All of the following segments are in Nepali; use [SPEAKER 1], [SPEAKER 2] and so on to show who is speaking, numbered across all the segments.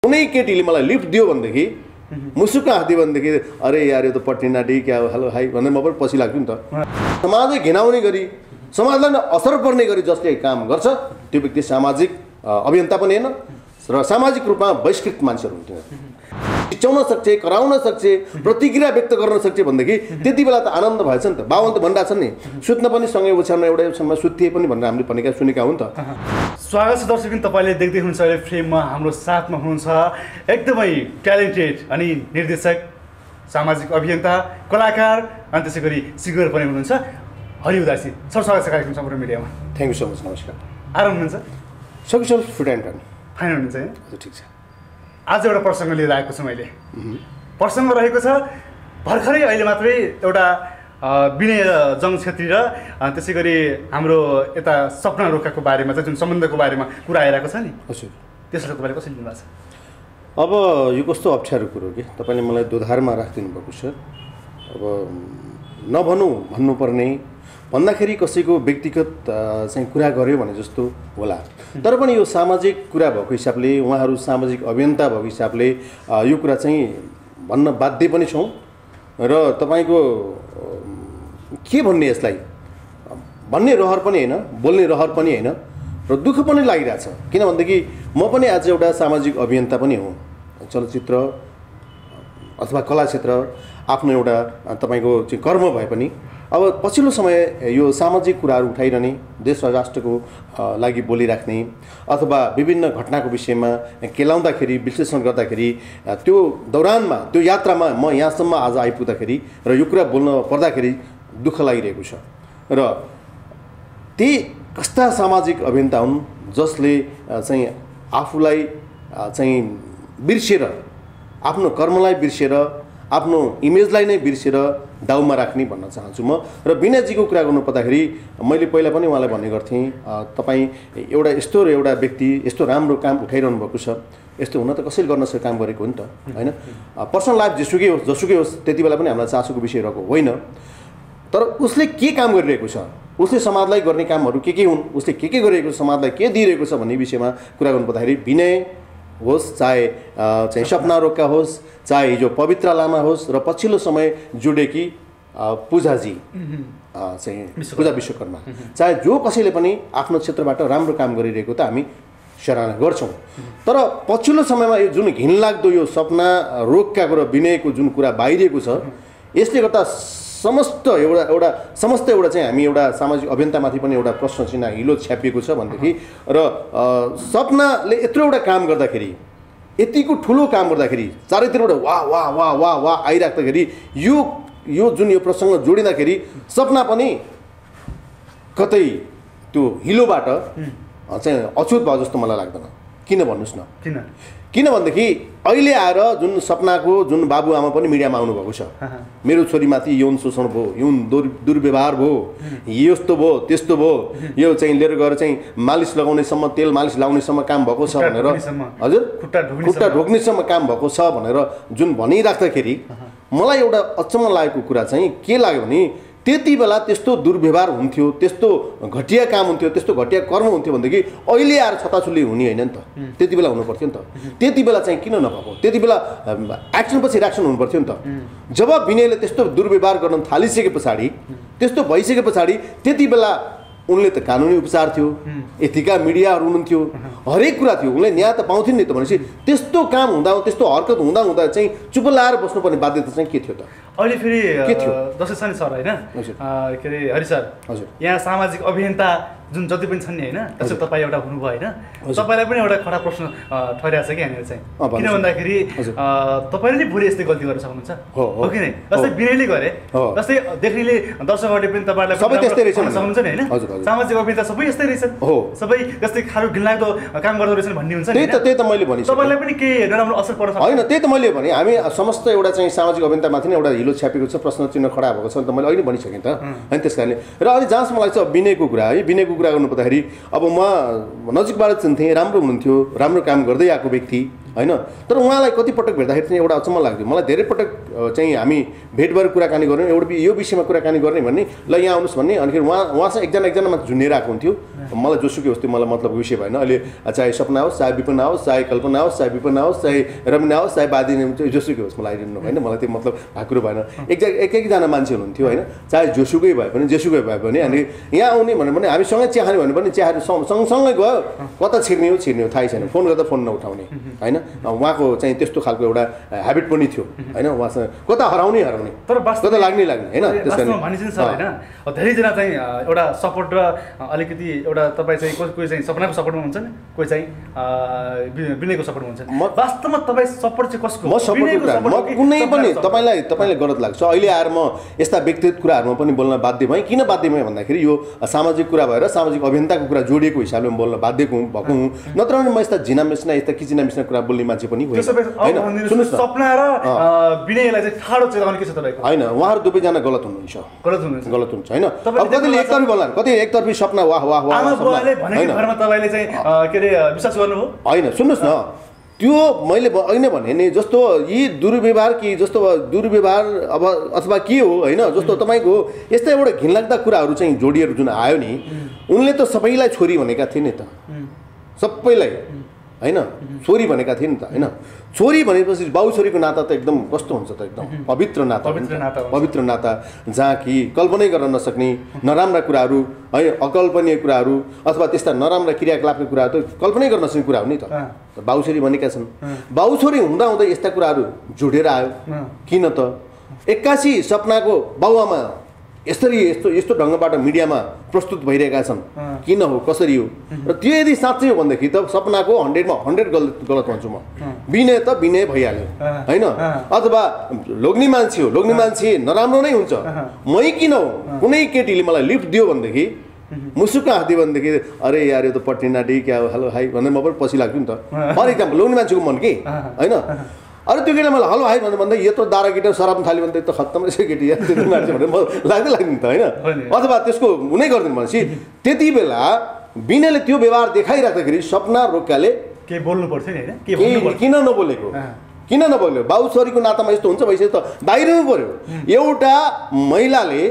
[SPEAKER 1] कुनै केटीले मलाई लिफ्ट दियो भनेदेखि मुसुक्क हाँस्दियो भनेदेखि अरे यार यो त पट्टिना डी क्या हेलो हाई भनेर म पनि पछि लाग्छु नि त। समाजले घिनाउने गरी समाजलाई असर पर्ने गरी जसले काम गर्छ त्यो व्यक्ति सामाजिक अभियन्ता पनि होइन र सामाजिक रूपमा बहिष्कृत मान्छेहरू हुन्थ्यो। चिच्याउन सक्छ, कराउन सक्छ, प्रतिक्रिया व्यक्त गर्न सक्छ भनेदेखि त्यति बेला त आनन्द भएछ नि त। बाबुले त भनिरहेको छ नि सुत्न पनि सँगै ओछ्यानमा एउटा ओछ्यानमा सुत्तिए पनि भनेर हामीले भनेका सुनेका हुन् त।
[SPEAKER 2] स्वागत छ दर्शक, तपाईँले देख्दै हुनुहुन्छ अहिले फ्रेममा हाम्रो साथमा हुनुहुन्छ एकदमै ट्यालेन्टेड अनि निर्देशक, सामाजिक अभियन्ता, कलाकार अनि त्यसै गरी सिङ्गर पनि हुनुहुन्छ हरि उदासी। सर स्वागत छ कार्यक्रम सम्पूर्ण मिडियामा।
[SPEAKER 1] Thank you so much. नमस्कार।
[SPEAKER 2] आराम हुनुहुन्छ?
[SPEAKER 1] सकुशल फिट एन्ड फाइन।
[SPEAKER 2] फाइन हुनुहुन्छ है?
[SPEAKER 1] ठिक छ।
[SPEAKER 2] आज एउटा प्रसङ्ग लिएर आएको छु मैले। प्रसङ्ग रहेको छ भर्खरै अहिले मात्रै एउटा विनय जङ छेत्री र त्यसै गरी हाम्रो यता सपना रोकाको बारेमा चाहिँ जुन सम्बन्धको बारेमा कुरा आइरहेको छ नि,
[SPEAKER 1] हजुर
[SPEAKER 2] त्यसको बारे कसरी लिनुभएको छ?
[SPEAKER 1] अब यो कस्तो अप्ठ्यारो कुरो कि तपाईँले मलाई दोधारमा राखिदिनु भएको छ। अब नभनौँ भन्नुपर्ने भन्दाखेरि कसैको व्यक्तिगत चाहिँ कुरा गर्यो भने जस्तो होला, तर पनि यो सामाजिक कुरा भएको हिसाबले उहाँहरू सामाजिक अभियन्ता भएको हिसाबले यो कुरा चाहिँ भन्न बाध्य पनि छौँ र तपाईँको के भन्ने यसलाई भन्ने रहर पनि होइन, बोल्ने रहर पनि होइन र दुःख पनि लागिरहेछ। किनभनेदेखि म पनि आज एउटा सामाजिक अभियन्ता पनि हुँ। चलचित्र अथवा कला क्षेत्र आफ्नो एउटा तपाईँको चाहिँ कर्म भए पनि अब पछिल्लो समय यो सामाजिक कुराहरू उठाइरहने, देश र राष्ट्रको लागि बोलिराख्ने अथवा विभिन्न घटनाको विषयमा केलाउँदाखेरि विश्लेषण गर्दाखेरि त्यो दौरानमा त्यो यात्रामा म यहाँसम्म आज आइपुग्दाखेरि र यो कुरा बोल्न पर्दाखेरि दुःख लागिरहेको छ। र त्यही कस्ता सामाजिक अभियन्ता हुन् जसले चाहिँ आफूलाई चाहिँ बिर्सेर, आफ्नो कर्मलाई बिर्सेर, आफ्नो इमेजलाई नै बिर्सेर दाउमा राख्ने भन्न चाहन्छु म। र विनयजीको कुरा गर्नु पर्दाखेरि मैले पहिला पनि उहाँलाई भन्ने गर्थेँ, तपाईँ एउटा यस्तो र एउटा व्यक्ति यस्तो राम्रो काम उठाइरहनु भएको छ, यस्तो हुन त कसैले गर्न सक्ने काम गरेको हो नि त, होइन? पर्सनल लाइफ जसुकै होस् त्यति बेला पनि हामीलाई चासोको विषय रहेको होइन, तर उसले के काम गरिरहेको छ, उसले समाजलाई गर्ने कामहरू के हुन्, उसले के गरिरहेको छ, समाजलाई के दिइरहेको छ भन्ने विषयमा कुरा गर्नु पर्दाखेरि विनय होस्, चाहे चाहिँ सपना रोका होस्, चाहे हिजो पवित्र लामा होस् र पछिल्लो समय जुडेकी पूजाजी चाहिँ पूजा विश्वकर्मा, चाहे जो कसैले पनि आफ्नो क्षेत्रबाट राम्रो काम गरिरहेको त हामी सराहना गर्छौँ। तर पछिल्लो समयमा यो जुन घिनलाग्दो यो सपना रोकाको र विनयको जुन कुरा बाहिरिएको छ, यसले गर्दा समस्त एउटा चाहिँ हामी एउटा सामाजिक अभियन्तामाथि पनि एउटा प्रश्न चिन्ह हिलो छ्यापिएको छ भनेदेखि र सपनाले यत्रो एउटा काम गर्दाखेरि, यतिको ठुलो काम गर्दाखेरि, चारैतिरबाट वाह वाह वाह वाह वाह आइराख्दाखेरि यो जुन यो प्रसङ्ग जोडिँदाखेरि सपना पनि कतै त्यो हिलोबाट चाहिँ अछुत भयो जस्तो मलाई लाग्दैन। किन भन्नुहोस् न? किनभनेदेखि अहिले आएर जुन सपनाको जुन बाबुआमा पनि मिडियामा आउनुभएको छ, मेरो छोरीमाथि यौन शोषण भयो, यौन दुर्व्यवहार भयो, यस्तो भयो त्यस्तो भयो, यो चाहिँ लिएर गएर चाहिँ मालिस लगाउनेसम्म, तेल मालिस लाउनेसम्म काम भएको छ भनेर, हजुर खुट्टा ढोक्नेसम्म काम भएको छ भनेर जुन भनिराख्दाखेरि मलाई एउटा अचम्म लागेको कुरा चाहिँ के लाग्यो भने त्यति बेला त्यस्तो दुर्व्यवहार हुन्थ्यो, त्यस्तो घटिया काम हुन्थ्यो, त्यस्तो घटिया कर्म हुन्थ्यो भनेदेखि अहिले आएर छताछुल्ली हुने होइन नि त। त्यति बेला हुनु पर्थ्यो नि त। त्यति बेला चाहिँ किन नभएको? त्यति बेला एक्सन पछि रियाक्सन हुनु पर्थ्यो नि त। जब विनयले त्यस्तो दुर्व्यवहार गर्न थालिसके पछाडि, त्यस्तो भइसके पछाडि त्यति बेला उनले त कानुनी उपचार थियो, यतिका मिडियाहरू हुनुहुन्थ्यो, हरेक कुरा थियो, उनले न्याय त पाउँथ्यो नि त। भनेपछि त्यस्तो काम हुँदा, त्यस्तो हरकत हुँदा चाहिँ चुप लाएर बस्नुपर्ने बाध्यता चाहिँ के थियो त?
[SPEAKER 2] अहिले फेरि के थियो दशरथ सर होइन के अरे हरि सर, हजुर यहाँ सामाजिक अभियन्ता जुन जति पनि छन् नि होइन, त्यसो तपाईँ एउटा हुनुभयो होइन, तपाईँलाई पनि एउटा खडा प्रश्न ठहरिरहेको छ कि यहाँनिर चाहिँ। किन भन्दाखेरि तपाईँले नै भोलि यस्तै गल्ती गर्न सक्नुहुन्छ हो कि नै? जस्तै विनयले गरे, जस्तै देख्नेले दर्शकहरूले पनि तपाईँलाई सक्नुहुन्छ नि होइन? सामाजिक अभियन्ता सबै यस्तै रहेछन्, सबै जस्तै खालको घिनलाग्दो काम गर्दो रहेछन् भन्ने हुन्छ नि।
[SPEAKER 1] त्यही त मैले भने
[SPEAKER 2] तपाईँलाई पनि के नराम्रो असर पर्छ
[SPEAKER 1] होइन? त्यही त मैले भने हामी समस्त एउटा चाहिँ सामाजिक अभियन्तामाथि नै एउटा हिलो छ्यापेको छ, प्रश्न चिन्ह खडा भएको छ नि त, मैले अहिले भनिसकेँ त होइन? त्यस कारणले र अनि जहाँसम्म लाग्छ विनयको कुरा है, विनयको कुरा गर्नु पर्दाखेरि अब म नजिकबाट चिन्थेँ, राम्रो हुनुहुन्थ्यो, राम्रो काम गर्दै आएको व्यक्ति होइन। तर उहाँलाई कतिपटक भेट्दाखेरि चाहिँ एउटा अचम्म लाग्थ्यो मलाई, धेरै पटक चाहिँ हामी भेट भएर कुराकानी गऱ्यौँ, एउटा यो विषयमा कुराकानी गर्ने भन्ने, ल यहाँ आउनुहोस् भन्ने, अनिखेरि उहाँसँग एकजना मात्र झुन्डिएर आएको हुन्थ्यो। मलाई जोसुकै होस् त्यो मलाई मतलबको विषय भएन। अहिले चाहे सपना होस्, चाहे विपना होस्, चाहे कल्पना होस्, चाहे विपना होस्, चाहे रमिना होस्, चाहे बादिनी जोसुकै होस्, मलाई आइडिनु होइन, मलाई त्यो मतलब भाकुरो भएन। एकजना मान्छे हुनुहुन्थ्यो होइन, चाहे जोसुकै भए पनि जेसुकै भए पनि। अनि यहाँ आउने भन्यो भने हामी सँगै चिया खाने भन्यो भने चियाहरू सँगसँगै गयो, कता छिर्ने हो थाहै छैन, फोन गर्दा फोन नउठाउने होइन। उहाँको चाहिँ त्यस्तो खालको एउटा ह्याबिट पनि थियो होइन, उहाँसँग कता हराउने
[SPEAKER 2] तर
[SPEAKER 1] कता लाग्ने होइन।
[SPEAKER 2] भनिन्छ सर होइन, धेरैजना चाहिँ एउटा सपोर्ट र अलिकति एउटा तपाईँ चाहिँ कोही चाहिँ सपनाको सपोर्टमा हुन्छ नि, कोही चाहिँ विनयको सपोर्टमा हुन्छ। वास्तवमा तपाईँ सपोर्ट चाहिँ कसको?
[SPEAKER 1] म कुनै पनि तपाईँलाई गलत लाग्छ अहिले आएर म यस्ता व्यक्तिगत कुराहरूमा पनि बोल्न बाध्य भएँ। किन बाध्य भएँ भन्दाखेरि यो सामाजिक कुरा भएर सामाजिक अभियन्ताको कुरा जोडिएको हिसाबले म बोल्न बाध्य भएको हुँ, नत्र भने म यस्ता झिना मिस्ना यस्ता किचिना मिस्ना कुरा बोल्ने मान्छे पनि होइन।
[SPEAKER 2] सपना र विनयलाई चाहिँ ठाडो चेतावनी के छ तपाईँको?
[SPEAKER 1] होइन, उहाँहरू दुवैजना गलत हुनुहुन्छ होइन। अब कतिले एकतर्फी बोल्ला, कति एकतर्फी सपना वाह वाह वाह होइन। सुन्नुहोस् न, त्यो मैले अहिले भने नि जस्तो यी दुर्व्यवहार कि जस्तो दुर्व्यवहार अब अथवा के हो होइन, जस्तो तपाईँको यस्ता एउटा घिनलाग्दा कुराहरू चाहिँ जोडिएर जुन आयो नि, उनले त सबैलाई छोरी भनेका थिए नि त, सबैलाई होइन छोरी भनेका थिए नि त होइन। छोरी भनेपछि बाउ छोरीको नाता त एकदम कस्तो हुन्छ त, एकदम पवित्र नाता जहाँ कि कल्पनै गर्न नसक्ने नराम्रा कुराहरू है, अकल्पनीय कुराहरू अथवा त्यस्ता नराम्रा क्रियाकलापका कुराहरू त कल्पनै गर्न नसक्ने कुरा हो नि त। बाउ छोरी भनेका छन्, बाउ छोरी हुँदा हुँदै यस्ता कुराहरू जोडेर आयो किन त? 81 सपनाको बाउआमा यस्तो ढङ्गबाट मिडियामा प्रस्तुत भइरहेका छन्, किन हो कसरी हो? र त्यो यदि साँच्चै हो भनेदेखि त सपनाको 100मा 100 गलत भन्छु म। विनय त विनय भइहाल्यो होइन, अथवा लोग्ने मान्छे हो, लोग्ने मान्छे नराम्रो नै हुन्छ। मै किन हो, कुनै केटीले मलाई लिफ्ट दियो भनेदेखि मुसुक्क हाँस्दियो भनेदेखि अरे यार यो त पट्टिनाडी क्या हेलो हाई भनेर म पनि पछि लाग्छु नि त। फर इक्जाम्पल लोग्ने मान्छेको मन के होइन, अरे त्यो केटा मलाई हलो हाई भनेर भन्दा यत्रो दारा केटा सराप थाल्यो भने त खत्तम रहेछ केटी या त्यो मान्छे भनेर म लाग्दैन त होइन। अथवा त्यसको हुनै गर्दैन भनेपछि त्यति बेला विनयले त्यो व्यवहार देखाइराख्दाखेरि सपना रोक्काले
[SPEAKER 2] के बोल्नु पर्थ्यो नि होइन,
[SPEAKER 1] किन नबोल्यो? बाउ छोरीको नातामा यस्तो हुन्छ भइसक्यो त बाहिरनु पर्यो। एउटा महिलाले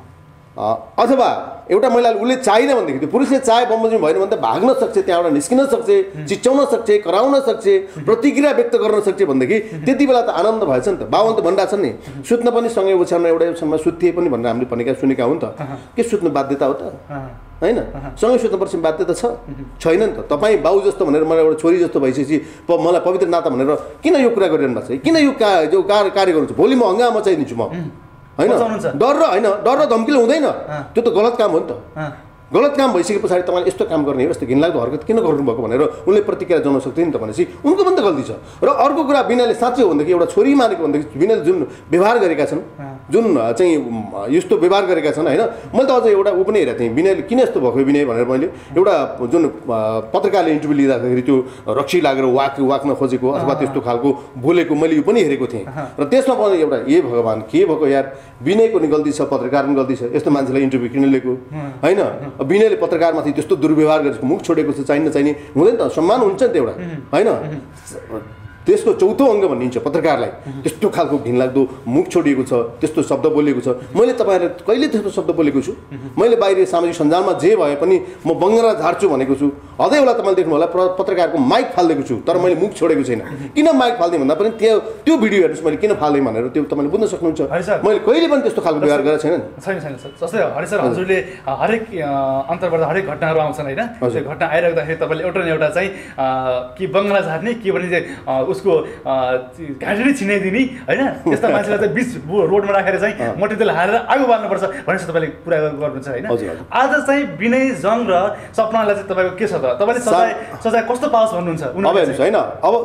[SPEAKER 1] अथवा एउटा महिलाले उसले चाहिन भनेदेखि त्यो पुरुषले चाहे बमोजिम भएन भने त भाग्न सक्छ, त्यहाँबाट निस्किन सक्छ, चिच्याउन सक्छ, कराउन सक्छ, प्रतिक्रिया व्यक्त गर्न सक्छ भनेदेखि त्यति बेला त आनन्द भएछ नि त। बाबुले त भनिरहेको छ नि सुत्न पनि सँगै ओछ्यानमा एउटा ओछ्यानमा सुत्तिए पनि भनेर हामीले भनेका सुनेका हो नि त। के सुत्नु बाध्यता हो त होइन? सँगै सुत्नुपर्छ बाध्यता छैन नि त। तपाईँ बाउ जस्तो भनेर मलाई एउटा छोरी जस्तो भइसकेपछि मलाई पवित्र नाता भनेर किन यो कुरा गरिरहनु भएको छ? किन यो कार्य गर्नुहुन्छ? भोलि म हङ्गामा मचाइदिन्छु म होइन। डर र धम्कीले हुँदैन, त्यो त गलत काम हो नि त। गलत काम भइसके पछाडि तपाईँले यस्तो काम गर्ने हो, यस्तो घिनलाग्दो हरकत किन गर्नुभएको भनेर उनले प्रतिक्रिया जनाउन सक्दैन नि त भनेपछि उनको पनि त गल्ती छ। र अर्को कुरा विनयले साँच्चै हो भनेदेखि एउटा छोरी मानेको भनेदेखि विनयले जुन व्यवहार गरेका छन्, जुन चाहिँ यस्तो व्यवहार गरेका छन् होइन, मैले त अझ एउटा ऊ पनि हेरेको थिएँ विनयले किन यस्तो भएको विनय भनेर। मैले एउटा जुन पत्रकारले इन्टरभ्यू लिँदाखेरि त्यो रक्सी लागेर वाक्न खोजेको अथवा त्यस्तो खालको बोलेको मैले यो पनि हेरेको थिएँ। र त्यसमा पनि एउटा ए भगवान् के भएको यार, विनयको नि गल्ती छ, पत्रकार पनि गल्ती छ, यस्तो मान्छेलाई इन्टरभ्यू किन लिएको होइन। विनयले पत्रकारमाथि त्यस्तो दुर्व्यवहार गरेको, मुख छोडेको छ, चाहिने हुँदैन त, सम्मान हुन्छ नि त एउटा होइन। त्यसको चौथो अङ्ग भनिन्छ पत्रकारलाई। त्यस्तो खालको घिनलाग्दो मुख छोडिएको छ, त्यस्तो शब्द बोलेको छ। मैले तपाईँहरूलाई कहिले त्यस्तो शब्द बोलेको छु? मैले बाहिर सामाजिक सञ्जालमा जे भए पनि म बङ्गरा झार्छु भनेको छु। हदै होला तपाईँले देख्नु होला पत्रकारको माइक फालिदिएको छु, तर मैले मुख छोडेको छैन। किन माइक फाल्दिएँ भन्दा पनि त्यो भिडियो हेर्नुहोस् मैले किन फालेँ भनेर त्यो तपाईँले बुझ्न सक्नुहुन्छ। मैले कहिले पनि त्यस्तो खालको व्यवहार गरेको छैन।
[SPEAKER 2] जस्तै हरि सर हजुरले हरेक अन्तर्वार्ता हरेक घटनाहरू आउँछन् होइन, त्यो घटना आइराख्दाखेरि तपाईँले एउटा न एउटा चाहिँ कि बङ्गला झार्ने के भने चाहिँ उसको घाँटी छिनाइदिने होइन, त्यस्ता मान्छेलाई चाहिँ बिच रोडमा राखेर चाहिँ मट्टितेल हालेर आगो बाल्नुपर्छ भनेर चाहिँ तपाईँले कुरा गर्नुहुन्छ होइन। आज चाहिँ विनय जङ र सपनालाई चाहिँ तपाईँको के छ त? तपाईँले सजाय कस्तो पाओस् भन्नुहुन्छ?
[SPEAKER 1] अब हेर्नुहोस् होइन, अब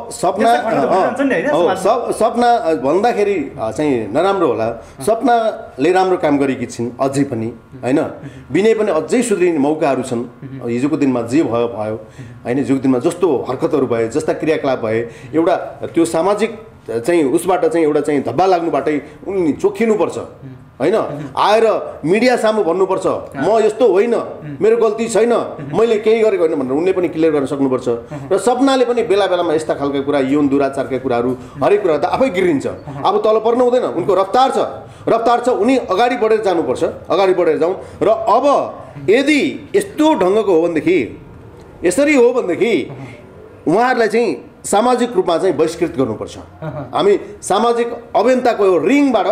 [SPEAKER 1] सपना भन्दाखेरि चाहिँ नराम्रो होला, सपनाले राम्रो काम गरेकी छिन् अझै पनि होइन। विनय पनि अझै सुध्रिने मौकाहरू छन्। हिजोको दिनमा जे भयो होइन, हिजोको दिनमा जस्तो हरकतहरू भए, जस्ता क्रियाकलाप भए, एउटा त्यो सामाजिक चाहिँ उसबाट चाहिँ एउटा चाहिँ धब्बा लाग्नुबाटै उनी चोखिनुपर्छ होइन। आएर मिडिया सामु भन्नुपर्छ म यस्तो होइन, मेरो गल्ती छैन, मैले केही गरेको होइन भनेर उनले पनि क्लियर गर्न सक्नुपर्छ। र सपनाले पनि बेला बेलामा यस्ता खालका कुरा, यौन दुराचारका कुराहरू हरेक कुरा त आफै गिरिन्छ। अब तल पर्नु हुँदैन, उनको रफ्तार छ, उनी अगाडि बढेर जानुपर्छ, अगाडि बढेर जाउँ। र अब यदि यस्तो ढङ्गको हो भनेदेखि, यसरी हो भनेदेखि उहाँहरूलाई चाहिँ सामाजिक रूपमा चाहिँ बहिष्कृत गर्नुपर्छ। हामी सामाजिक अभियन्ताको रिङबाट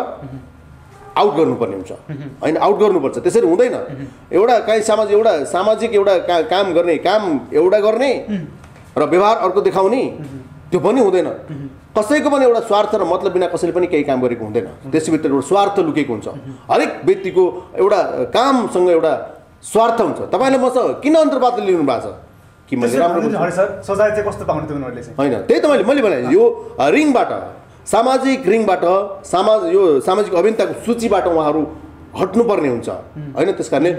[SPEAKER 1] आउट गर्नुपर्ने हुन्छ होइन, आउट गर्नुपर्छ। त्यसरी हुँदैन। एउटा सामाजिक एउटा काम एउटा गर्ने र व्यवहार अर्को देखाउने, त्यो पनि हुँदैन। कसैको पनि एउटा स्वार्थ र मतलब बिना कसैले पनि केही काम गरेको हुँदैन। त्यसभित्र एउटा स्वार्थ लुकेको हुन्छ। हरेक व्यक्तिको एउटा कामसँग एउटा स्वार्थ हुन्छ। तपाईँले मसँग किन अन्तर्वार्ता लिनु भएको छ कि मैले राम्रो
[SPEAKER 2] सजाय चाहिँ कस्तो पाउने तिमीहरूले चाहिँ
[SPEAKER 1] होइन, त्यही त मैले भने यो रिङबाट, सामाजिक रिङबाट, यो सामाजिक अभियन्ताको सूचीबाट उहाँहरू हट्नुपर्ने हुन्छ होइन। त्यस कारणले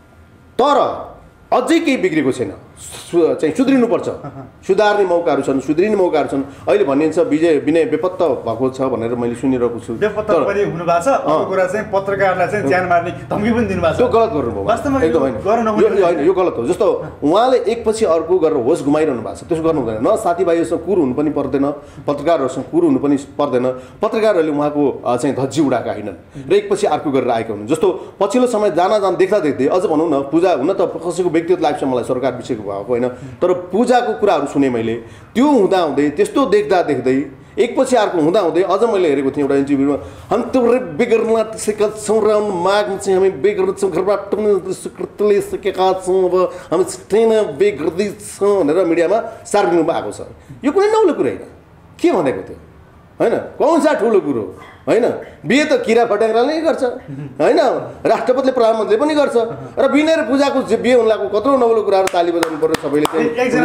[SPEAKER 1] तर अझै केही बिग्रेको छैन, चाहिँ सुध्रिनुपर्छ। सुधार्ने मौकाहरू छन्, सुध्रिने मौकाहरू छन्। अहिले भनिन्छ विनय बेपत्ता भएको छ भनेर मैले सुनिरहेको छु।
[SPEAKER 2] बेपत्ता पनि हुनु भएको छ। अर्को कुरा चाहिँ पत्रकारलाई चाहिँ ज्यान मार्ने धम्की पनि दिनुभएको छ।
[SPEAKER 1] त्यो गलत गर्नुभयो,
[SPEAKER 2] वास्तवमा
[SPEAKER 1] एकदम होइन, यो गलत हो। जस्तो उहाँले एकपछि अर्को गरेर होस गुमाइरहनु भएको छ, त्यसो गर्नु हुँदैन। न साथीभाइहरूसँग कुरो हुनु पनि पर्दैन, पत्रकारहरूसँग कुरो हुनु पनि पर्दैन। पत्रकारहरूले उहाँको चाहिँ धज्जी उडाएका होइनन् र एकपछि अर्को गरेर आएका हुन्। जस्तो पछिल्लो समय जान देख्दै अझ भनौँ न, पूजा हुन त कसैको व्यक्तिगत लाइफ चाहिँ मलाई सरकार विषयको भएको होइन, तर पूजाको कुराहरू सुने मैले। त्यो हुँदाहुँदै, त्यस्तो देख्दै एकपछि अर्को हुँदाहुँदै अझ मैले हेरेको थिएँ एउटा इन्टरभ्यूमा, हामी थुप्रै बिग्रन सिकेका छौँ र माग चाहिँ हामी बिग्रन छौँ, घरबाट स्वीकृतिले सिकेका छौँ, अब हामी छिट्टै नै बिग्रदैछौँ भनेर मिडियामा सार्नु भएको छ। यो कुनै नौलो कुरा होइन। के भनेको थियो होइन, कौन सा ठुलो कुरो होइन। बिहे त किरा फट्याङ्ग्राले नै गर्छ होइन, राष्ट्रपतिले प्रधानमन्त्रीले पनि गर्छ। र विनय र पूजाको बिहे हुनुको कत्रो नौलो कुराहरू ताली बजाउनु पर्यो सबैले चाहिँ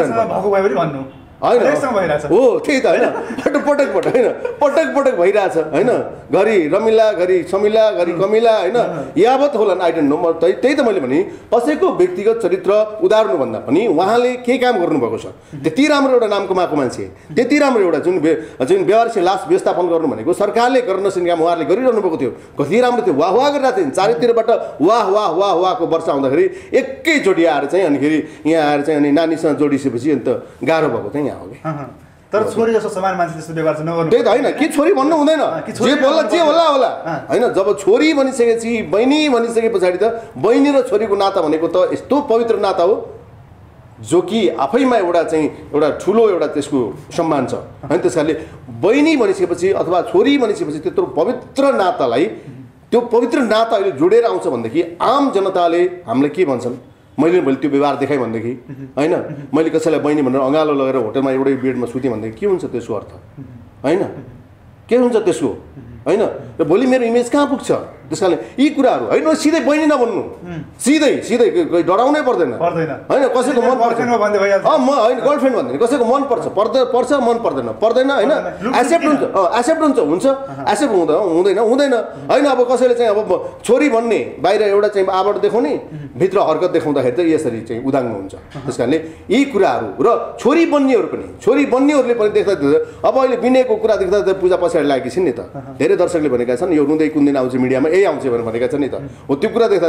[SPEAKER 1] होइन हो। त्यही त होइन, पटक होइन, पटक भइरहेछ होइन। घरि रमिला, घरि समिला, घरि कमिला होइन, यावत होला आई डोन्ट नो। त्यही त मैले भने कसैको व्यक्तिगत चरित्र उदार्नुभन्दा पनि उहाँले के काम गर्नुभएको छ, त्यति राम्रो एउटा नाम कमाएको मान्छे, त्यति राम्रो एउटा जुन व्यवहारसित लास व्यवस्थापन गर्नु भनेको सरकारले गर्न नसक्ने काम उहाँहरूले गरिरहनु भएको थियो। कति राम्रो थियो, वाह वाह गरिरहेको थियो। चारैतिरबाट वाह वाह वाह वाहको वर्षा आउँदाखेरि एकैचोटि आएर चाहिँ अनिखेरि यहाँ आएर चाहिँ अनि नानीसँग जोडिसकेपछि अन्त गाह्रो भएको चाहिँ यहाँ हो कि।
[SPEAKER 2] तर छोरी जस्तो समान मान्छे जस्तो व्यवहार चाहिँ नगर्नु।
[SPEAKER 1] त्यही त होइन, के छोरी भन्नु हुँदैन, जे बोल्ला जे होला होइन। जब छोरी भनिसकेपछि, बहिनी भनिसके पछाडि त बहिनी र छोरीको नाता भनेको त यस्तो पवित्र नाता हो जो कि आफैमा एउटा ठुलो एउटा त्यसको सम्मान छ होइन। त्यस कारणले बहिनी भनिसकेपछि अथवा छोरी भनिसकेपछि त्यत्रो पवित्र नातालाई, त्यो पवित्र नाता अहिले जोडेर आउँछ भनेदेखि आम जनताले हामीलाई के भन्छन्, मैले त्यो व्यवहार देखाएँ भनेदेखि होइन, मैले कसैलाई बहिनी भनेर अँगालो लगेर होटलमा एउटै बेडमा सुतेँ भनेदेखि के हुन्छ त्यसको अर्थ होइन, के हुन्छ त्यसको होइन। र भोलि मेरो इमेज कहाँ पुग्छ। त्यस कारणले यी कुराहरू होइन, सिधै बहिनी नभन्नु, सिधै डराउनै पर्दैन होइन। कसैको मन पर्छ होइन, गर्लफ्रेन्ड भन्दैन, कसैको मन पर्छ मन पर्दैन होइन। एक्सेप्ट हुन्छ एक्सेप्ट हुँदैन होइन। अब कसैले चाहिँ अब छोरी भन्ने बाहिर एउटा चाहिँ आबाट देखाउने, भित्र हरकत देखाउँदाखेरि चाहिँ यसरी चाहिँ उदाङ्ग हुन्छ। त्यस कारणले यी कुराहरू र छोरी बन्नेहरूले पनि देख्दा अब अहिले विनयको कुरा देख्दा पूजा पछाडि लागेकी छिन् नि त। धेरै दर्शकले भनेका छन् यो रुँदै कुन दिन आउँछ मिडियामा, यही आउँछ भनेर भनेका छन् नि त। हो त्यो कुरा देख्दा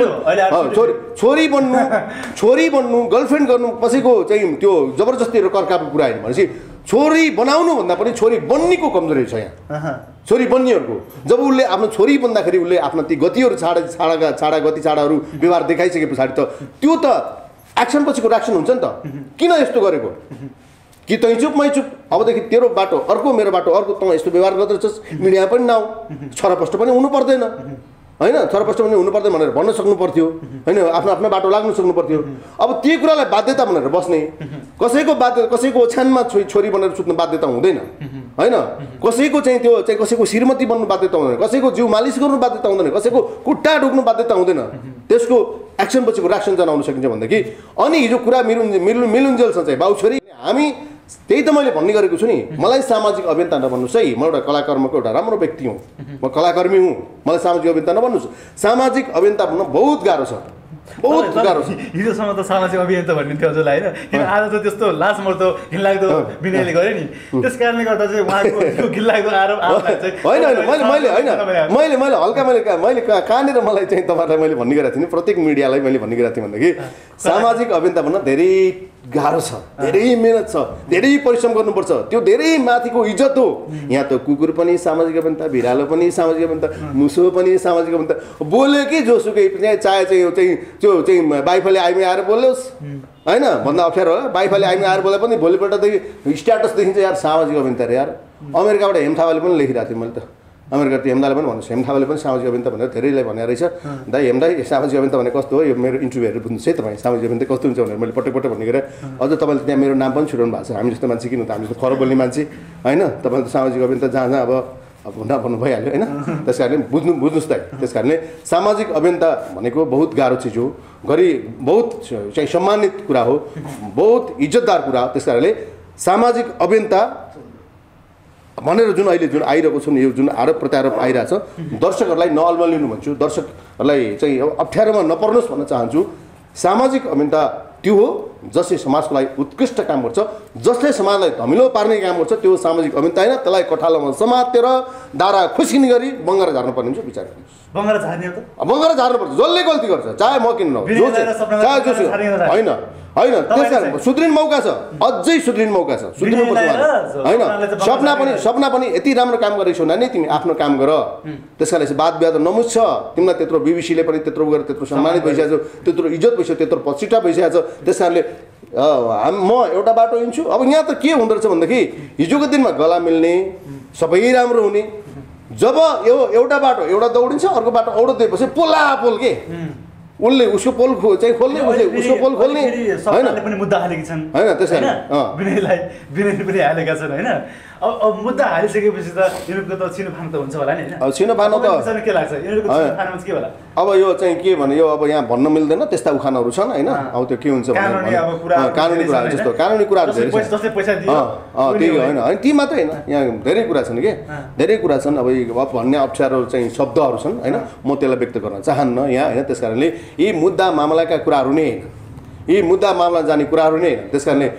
[SPEAKER 1] छोरी बन्नु गर्लफ्रेन्ड गर्नु कसैको चाहिँ त्यो जबरजस्ती र कर्काको कुरा होइन भनेपछि छोरी बनाउनु भन्दा पनि छोरी बन्नेको कमजोरी छ यहाँ। छोरी बन्नेहरूको जब उसले आफ्नो छोरी बन्दाखेरि उसले आफ्ना ती गतिहरू छाडाहरू व्यवहार देखाइसके पछाडि त त्यो त एक्सन पछिको रिएक्सन हुन्छ नि त। किन यस्तो गरेको कि तै चुप मै चुप, अबदेखि तेरो बाटो अर्को, मेरो बाटो अर्को, तँ यस्तो व्यवहार गर्दैछस्, मिडिया पनि नआऊ, छरपष्ट पनि हुनु पर्दैन होइन, छरपष्ट पनि हुनु पर्दैन भनेर भन्न सक्नु पर्थ्यो होइन, आफ्नो बाटो लाग्नु सक्नु पर्थ्यो। अब ती कुरालाई बाध्यता भनेर बस्ने, कसैको ओछ्यानमा छोरी बनेर सुत्नु बाध्यता हुँदैन होइन, कसैको चाहिँ त्यो चाहिँ कसैको श्रीमती बन्नु बाध्यता हुँदैन, कसैको जिउ मालिस गर्नु बाध्यता हुँदैन, कसैको खुट्टा ढोक्नु बाध्यता हुँदैन। त्यसको एक्सन पछिको रिएक्सन जनाउन सकिन्छ भनेदेखि अनि हिजो कुरा मिलुन्जेलसँग चाहिँ बाउ छोरी हामी, त्यही त मैले भन्ने गरेको छु नि। मलाई सामाजिक अभियन्ता नभन्नुहोस् है, म एउटा कलाकर्मको एउटा राम्रो व्यक्ति हुँ, म कलाकर्मी हुँ, मलाई सामाजिक अभियन्ता नभन्नुहोस्। सामाजिक अभियन्ता भन्न बहुत गाह्रो छ बहुत गाह्रो छ।
[SPEAKER 2] हिजोसम्म त सामाजिक अभियन्ता भन्ने थियो हजुरलाई होइन, किन आज त त्यस्तो लाजमर्दो घिनलाग्दो विनयले गरे नि, त्यस कारणले गर्दा चाहिँ उहाँको त्यो घिनलाग्दो आरोप
[SPEAKER 1] होइन मैले हल्का मैले कहाँनिर मलाई चाहिँ तपाईँलाई मैले भन्ने गरेको थिएँ नि, प्रत्येक मिडियालाई मैले भन्ने गरेको थिएँ भनेदेखि सामाजिक अभियन्ता भन्न धेरै गाह्रो छ, धेरै मेहनत छ, धेरै परिश्रम गर्नुपर्छ, त्यो धेरै माथिको इज्जत हो। यहाँ त कुकुर पनि सामाजिक अभियन्ता, बिरालो पनि सामाजिक अभियन्ता, मुसो पनि सामाजिक अभियन्ता, बोल्यो कि जोसुकै चाहे चाहिँ त्यो चाहिँ वाइफाले आइमी आएर बोल्योस् होइन भन्दा अप्ठ्यारो होला। वाइफाले आइमी आएर बोले पनि भोलिपल्टदेखि स्ट्याटस देखिन्छ यार सामाजिक अभियन्ता रे यार। अमेरिकाबाट हेम थापाले पनि लेखिरहेको थिएँ मैले त, अमेरिका हेमदाले पनि भन्नुहोस्, हेम थापाले पनि सामाजिक अभियन्ता भनेर धेरैलाई भनेर रहेछ। दाइ हेमदाई सामाजिक अभियन्ता भने कस्तो हो, यो मेरो इन्टरभ्यू हेरेर बुझ्नुहोस् है तपाईँ सामाजिक अभियन्ता कस्तो हुन्छ भनेर मैले पटक भन्ने गरेँ। अझ तपाईँले त्यहाँ मेरो नाम पनि छुट्याउनु भएको छ। हामी जस्तो मान्छे किन त, हामी जस्तो खरो बोल्ने मान्छे होइन, तपाईँले त सामाजिक अभियन्ता जहाँ अब नभन्नु भइहाल्यो होइन। त्यस कारणले बुझ्नुहोस् दाइ, त्यस कारणले सामाजिक अभियन्ता भनेको बहुत गाह्रो चिज हो, बहुत चाहिँ सम्मानित कुरा हो, बहुत इज्जतदार कुरा हो। त्यस कारणले सामाजिक अभियन्ता भनेर जुन अहिले जुन आइरहेको छ नि, यो जुन आरोप प्रत्यारोप आइरहेछ, दर्शकहरूलाई नअल्मलिनु भन्छु, दर्शकहरूलाई चाहिँ अप्ठ्यारोमा नपर्नुहोस् भन्न चाहन्छु। सामाजिक अभियन्ता त्यो हो जसले समाजको लागि उत्कृष्ट काम गर्छ, जसले समाजलाई धमिलो पार्ने काम गर्छ, त्यो सामाजिक अभियन्ता होइन। त्यसलाई कठालोमा समातेर दारा खुस्किने गरी बङ्गारा झार्नुपर्ने हुन्छ। विचार गर्नुहोस्, बङ्गारा झार्नुपर्छ, जसले गल्ती गर्छ, चाहे म किन नहोस्, चाहे जोसुकै होइन होइन। त्यस कारण सुध्रिने मौका छ, अझै सुध्रिने मौका छ, सुध्रिनुपर्छ होइन। सपना पनि यति राम्रो काम गरेको छौ नानी, तिमी आफ्नो काम गर। त्यस कारणले वाद विवाद नमुच्छ, तिमीलाई त्यत्रो बिबिसीले पनि त्यत्रो गरेर त्यत्रो सम्मानित भइसकेको छ, त्यत्रो इज्जत भइसक्यो, त्यत्रो पछिटा भइसकेको छ। त्यस कारणले म एउटा बाटो हिँड्छु। अब यहाँ त के हुँदो रहेछ भनेदेखि हिजोको दिनमा गला मिल्ने, सबै राम्रो हुने, जब यो एउटा बाटो एउटा दौडिन्छ, अर्को बाटो औडो दिएपछि पोल के उसले उसको पोल चाहिँ खोल्ने, उसले उसको पोल खोल्ने होइन
[SPEAKER 2] पनि मुद्दा हालेका छन्
[SPEAKER 1] होइन। त्यस कारण
[SPEAKER 2] विनयले पनि हालेका छन् होइन। अब मुद्दा हालिसकेपछि त यिनीहरूको त छिनोफानो त हुन्छ होला नि होइन।
[SPEAKER 1] अब छिनोफानो त
[SPEAKER 2] के लाग्छ यिनीहरूको छिनोफानो के होला?
[SPEAKER 1] अब यो चाहिँ के भने यो अब यहाँ भन्न मिल्दैन, त्यस्ता उखानहरू छन् होइन। अब त्यो के हुन्छ भने कानुनी कुरा जस्तो कानुनी कुराहरू धेरै छन्, त्यही होइन होइन, ती मात्रै होइन, यहाँ धेरै कुरा छन् कि धेरै कुरा छन्। अब भन्ने अप्ठ्यारो चाहिँ शब्दहरू छन् होइन, म त्यसलाई व्यक्त गर्न चाहन्न यहाँ होइन। त्यस कारणले यी मुद्दा मामलाका कुराहरू नै होइन, यी मुद्दा मामला जाने कुराहरू नै होइन। त्यस कारणले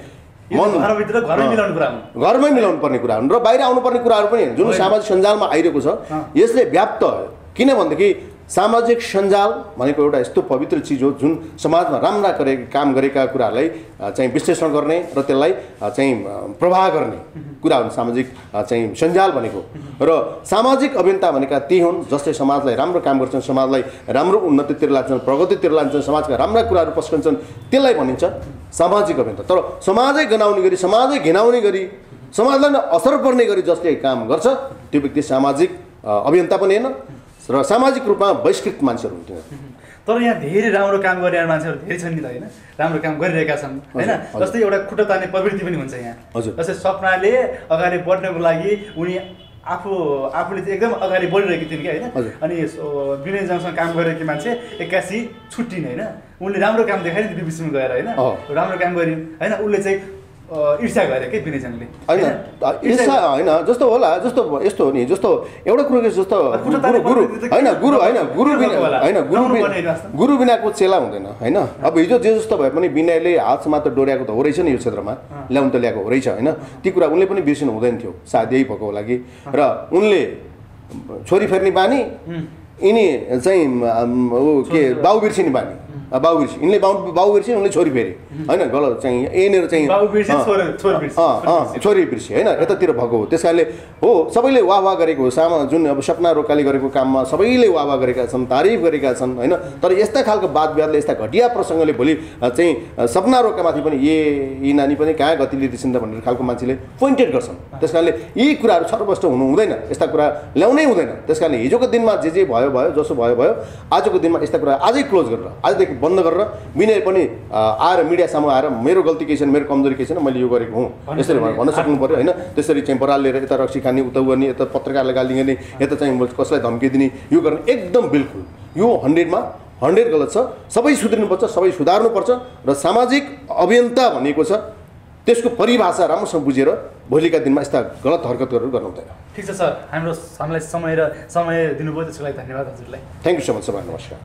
[SPEAKER 1] घरमै मिलाउनु पर्ने कुरा हुन् र बाहिर आउनुपर्ने कुराहरू पनि जुन सामाजिक सञ्जालमा आइरहेको छ, यसले व्याप्त किन भनेदेखि सामाजिक सञ्जाल भनेको एउटा यस्तो पवित्र चिज हो जुन समाजमा राम्रा काम गरेका कुराहरूलाई चाहिँ विश्लेषण गर्ने र त्यसलाई चाहिँ प्रवाह गर्ने कुरा हुन् सामाजिक चाहिँ सञ्जाल भनेको। र सामाजिक अभियन्ता भनेका ती हुन् जसले समाजलाई राम्रो काम गर्छन्, समाजलाई राम्रो उन्नतितिर लान्छन्, प्रगतितिर लान्छन्, समाजका राम्रा कुराहरू पस्कन्छन्, त्यसलाई भनिन्छ सामाजिक अभियन्ता। तर समाजै गनाउने गरी, समाजै घिनाउने गरी, समाजलाई असर पर्ने गरी जसले काम गर्छ त्यो व्यक्ति सामाजिक अभियन्ता पनि होइन र सामाजिक रूपमा बहिष्कृत मान्छेहरू हुन्थ्यो।
[SPEAKER 2] तर यहाँ धेरै राम्रो काम गरिरहेका मान्छेहरू धेरै छन् नि त होइन, राम्रो काम गरिरहेका छन् होइन। जस्तै एउटा खुट्टा तान्ने प्रवृत्ति पनि हुन्छ यहाँ। जस्तै सपनाले अगाडि बढ्नको लागि उनी आफूले चाहिँ एकदम अगाडि बढिरहेकी थिइन् कि होइन। अनि विनय जङसँग काम गरेकी मान्छे एक्कासी छुट्टिन् होइन, उनले राम्रो काम देखायो नि बिबिसीमा गएर होइन, राम्रो काम गरिन् होइन। उसले चाहिँ ईर्ष्या गरे के विनयजङले
[SPEAKER 1] होइन, ईर्ष्या होइन जस्तो होला, जस्तो यस्तो हो नि, जस्तो एउटा कुरो जस्तो गुरु बिनाको चेला हुँदैन होइन। अब हिजो जे जस्तो भए पनि विनयले हात मात्र डोर्याएको त हो रहेछ नि, यो क्षेत्रमा ल्याउनु त ल्याएको हो रहेछ होइन। ती कुरा उनले पनि बिर्सिनु हुँदैन थियो सायद यही भएको होला कि। र उनले छोरी फेर्ने बानी, यिनी चाहिँ के बाउ बिर्सिने बानी, बाउ बिर्सी, यिनले बाउ बिर्सी, उनले छोरी फेरि होइन, गलत चाहिँ यहीँनिर चाहिँ छोरी बिर्सी होइन, यतातिर भएको हो। त्यस कारणले हो सबैले वाह गरेको हो, जुन अब सपना रोकाले गरेको काममा सबैले वाह गरेका छन्, तारिफ गरेका छन् होइन। तर यस्ता खालको वाद विवादले, यस्ता घटिया प्रसङ्गले भोलि चाहिँ सपना रोकामाथि पनि यी नानी पनि कहाँ गति लिँदैछन् त भनेर खालको मान्छेले पोइन्टेड गर्छन्। त्यस कारणले यी कुराहरू छरबस्ट हुनु हुँदैन, यस्ता कुरा ल्याउनै हुँदैन। त्यस कारणले हिजोको दिनमा जे भयो जसो भयो, आजको दिनमा यस्ता कुरा आजै क्लोज गरेर, आजदेखि बन्द गरेर विनय पनि आएर मिडिया सामु आएर मेरो गल्ती केही छैन, मेरो कमजोरी केही छैन, मैले यो गरेको हुँ यसरी भन्न सक्नु पऱ्यो होइन। त्यसरी चाहिँ बराल लिएर यता रक्सी खाने, उता गर्ने, यता पत्रकारलाई गाली गर्ने, यता चाहिँ कसैलाई धम्की दिने, यो गर्ने एकदम बिल्कुल यो 100मा 100 गलत छ। सबै सुध्रिनुपर्छ, सबै सुधार्नुपर्छ र सामाजिक अभियन्ता भनेको छ त्यसको परिभाषा राम्रोसँग बुझेर भोलिका दिनमा यस्ता गलत हरकतहरू गर्नु हुँदैन।
[SPEAKER 2] ठिक छ सर, हामीलाई समय दिनुभयो त्यसको लागि धन्यवाद हजुरलाई।
[SPEAKER 1] Thank you so much sir, नमस्कार।